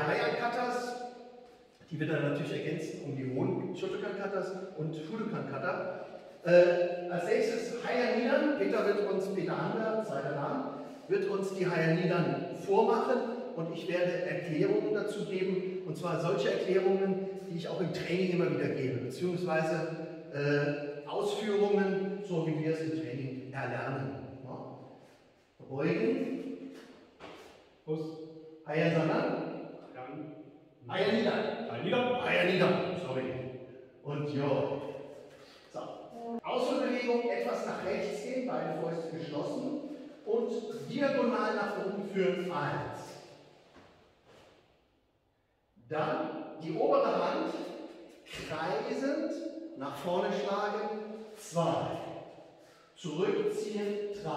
Heian-Katas, die wir dann natürlich ergänzen um die hohen Shotokan-Katas und Fudokan-Kata. Als nächstes Heian Nidan. Peter Hander, zweiter Name, wird uns die Heian Nidan vormachen und ich werde Erklärungen dazu geben, und zwar solche Erklärungen, die ich auch im Training immer wieder gebe, beziehungsweise Ausführungen, so wie wir es im Training erlernen. Ja. Beugen. Fuß. Heian Sanan. Heian Nidan. Heian Nidan. Sorry. Und jo. So. Ausholbewegung, etwas nach rechts gehen, beide Fäuste geschlossen und diagonal nach oben führen 1. Dann die obere Hand kreisend nach vorne schlagen, 2. Zurückziehen, 3.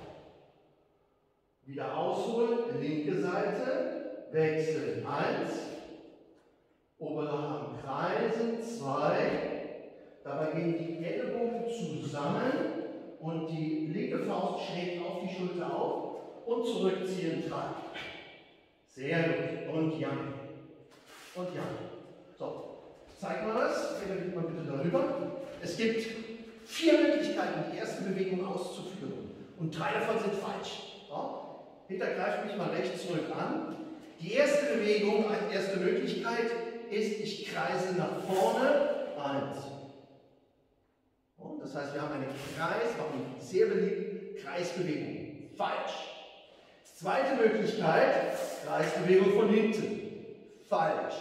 Wieder ausholen, linke Seite, wechseln, 1. Obere Hand kreisen, 2. Dabei gehen die Ellenbogen zusammen und die linke Faust schräg auf die Schulter auf und zurückziehen, 3. Sehr gut. Und Yang. Und Yang. So. Zeig mal das, geht mal bitte darüber. Es gibt 4 Möglichkeiten, die erste Bewegung auszuführen. Und 3 davon sind falsch. Ja? Peter greift mich mal rechts zurück an. Die erste Bewegung, eine erste Möglichkeit ist, ich kreise nach vorne. 1. Das heißt, wir haben einen Kreis, auch eine sehr beliebte Kreisbewegung. Falsch. Zweite Möglichkeit, Kreisbewegung von hinten. Falsch.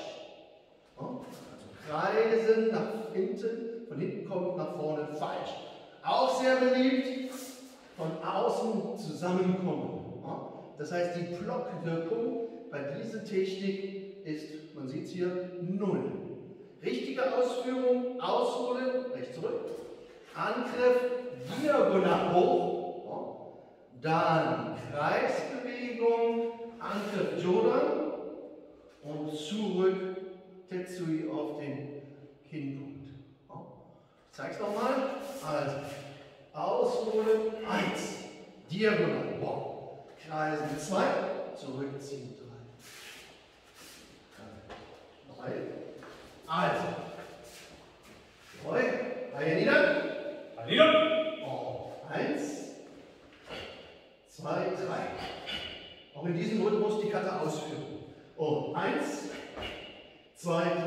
Kreisen nach hinten, von hinten kommt nach vorne, falsch. Auch sehr beliebt, von außen zusammenkommen. Das heißt, die Blockwirkung bei dieser Technik ist, man sieht es hier, 0. Richtige Ausführung, ausholen, rechts zurück, Angriff, diagonal hoch, dann Kreisbewegung, Angriff Jodan und zurück Tetsui auf den Kinnpunkt. Ich zeige es nochmal. Also, ausholen, 1. Diagonal, kreisen, 2. Zurückziehen, 3. 3. Also, Heian Nidan. 1, 2, 3. Auch in diesem Rhythmus die Kata ausführen. Und 1, 2, 3.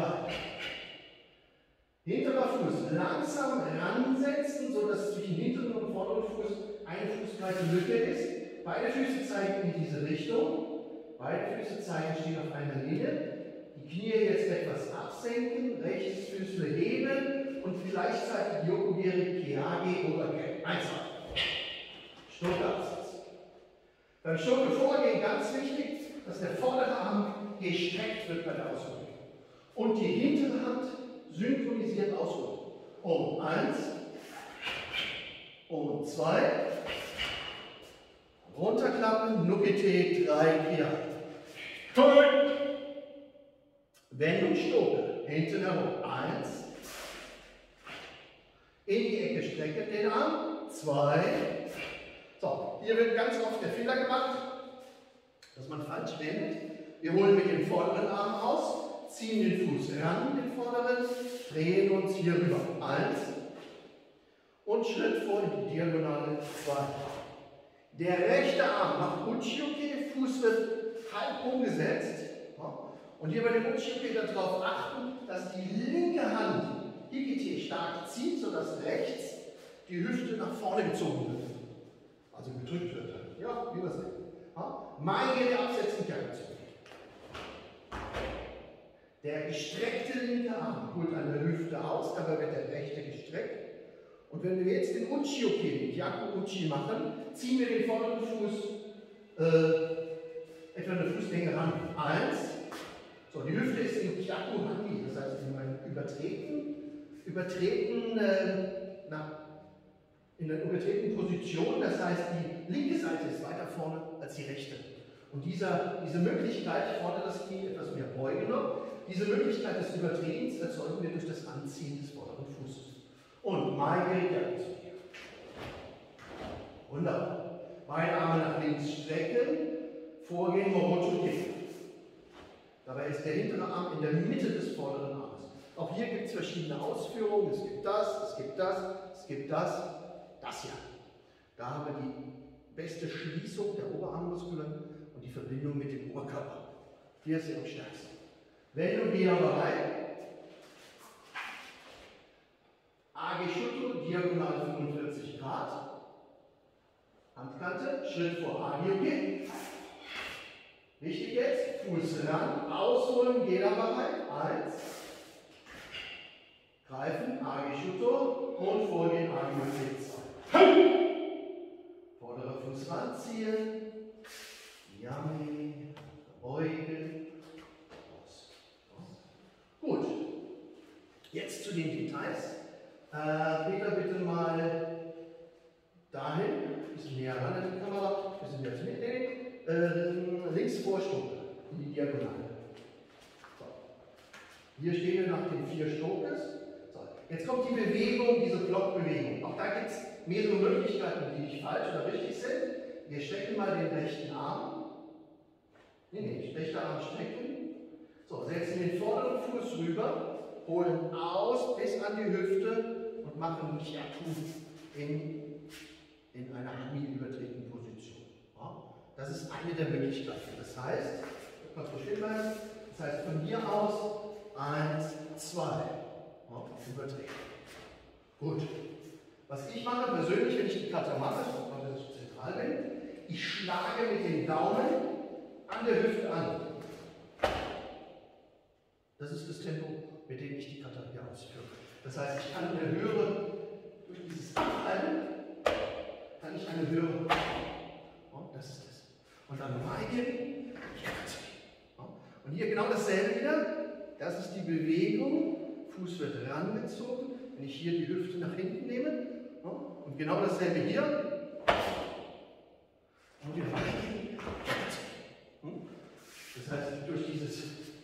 Hinterer Fuß langsam ransetzen, sodass zwischen hinteren und vorderen Fuß eine fußbreite Lücke ist. Beide Füße zeigen in diese Richtung. Beide Füße zeigen, stehen auf einer Linie. Die Knie jetzt etwas absenken, rechtes Füßle heben und gleichzeitig Yokogiri, Keage, Obergeld. 1, 2. Stockabsatz. Beim Stock vorgehen ganz wichtig, dass der vordere Arm gestreckt wird bei der Ausholung. Und die hintere Hand synchronisiert ausholen. Und 1 und 2. Runterklappen, Nukete, 3, 4. Wendung, Stoke, hinten herum. 1. In die Ecke strecken den Arm. 2. So, hier wird ganz oft der Fehler gemacht, dass man falsch wendet. Wir holen mit dem vorderen Arm aus, ziehen den Fuß ran, den vorderen, drehen uns hier rüber. 1. Und Schritt vor in die Diagonale. 2. Der rechte Arm macht Uchi-Uke, Fuß wird halb umgesetzt. Und hier bei dem Uchi-Uke darauf achten, dass die linke Hand Hikite stark zieht, sodass rechts die Hüfte nach vorne gezogen wird. Also gedrückt wird. Ja, wie wir sehen. Meine absetzen, Kacke zu. Der gestreckte linke Arm holt an der Hüfte aus, dabei wird der rechte gestreckt. Und wenn wir jetzt den Uchi-Uke, den Hyaku-Uchi machen, ziehen wir den vorderen Fuß etwa eine Fußlänge ran. 1. So, die Hüfte ist im Hyaku-Handi, das heißt in einem in der übertretenen Position, das heißt die linke Seite ist weiter vorne als die rechte. Und diese Möglichkeit, vorne das Knie etwas mehr beugen noch, diese Möglichkeit des Übertretens erzeugen wir durch das Anziehen des vorderen Fußes. Und Maige, wunderbar. Beide Arme nach links strecken, vorgehen, Morocho. Dabei ist der hintere Arm in der Mitte des vorderen Armes. Auch hier gibt es verschiedene Ausführungen. Es gibt das, es gibt das, es gibt das. Das hier. Da haben wir die beste Schließung der Oberarmmuskulatur und die Verbindung mit dem Oberkörper. Hier ist sie am stärksten. Wendung wieder rein. Age-Shutto, diagonal 45 Grad. Handkante, Schritt vor Age-Yogi. Wichtig jetzt, Fuß ran, ausholen, geht aber rein. 1. Greifen, Age-Shutto und vorgehen, Age-Yogi 2. Vorderer Fuß ranziehen. Yummy. Beugen. Aus. Gut. Jetzt zu den Details. Peter, bitte mal dahin, ein bisschen näher ran an die Kamera, ein bisschen jetzt mitnehmen. Links Vorstufe in die Diagonale. So. Hier stehen wir nach den 4 Stokes. So. Jetzt kommt die Bewegung, diese Blockbewegung. Auch da gibt es mehrere Möglichkeiten, die nicht falsch oder richtig sind. Wir strecken mal den rechten Arm. Rechter Arm strecken. So, setzen den vorderen Fuß rüber, holen aus bis an die Hüfte und machen Kyaku in einer hamiübertretenen Position. Ja, das ist eine der Möglichkeiten. Das heißt, das heißt von hier aus 1, 2. Ja, übertreten. Gut. Was ich mache persönlich, wenn ich die Kata mache, weil ich zentral bin, ich schlage mit dem Daumen an der Hüfte an. Das ist das Tempo, mit dem ich die Kata hier ausführe. Das heißt, ich kann eine höhere, durch dieses Abhalten, kann ich eine höhere, oh, das ist das. Und dann Maigiri, und hier genau dasselbe wieder, das ist die Bewegung, Fuß wird rangezogen, wenn ich hier die Hüfte nach hinten nehme, und genau dasselbe hier, und wieder Maigiri, das heißt, durch dieses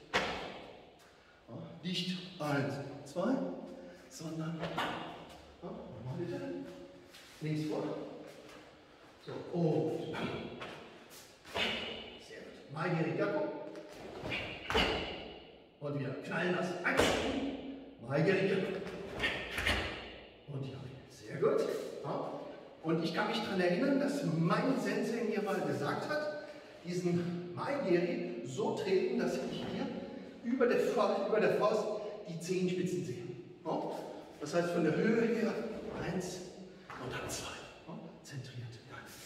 nicht 1, 2, sondern nochmal bitte. Links vor. So, und sehr gut. Maigiri Gakko. Und wieder knallen lassen. 1. Maigiri Gakko. Und ja, sehr gut. Und ich kann mich daran erinnern, dass mein Sensei mir mal gesagt hat, diesen Maigiri so treten, dass ich hier über der Faust die Zehenspitzen sehe. Das heißt von der Höhe her 1 und dann 2. Zentriert.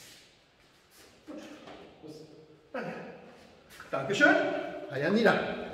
Gut. Danke. Dankeschön. Haya Nida.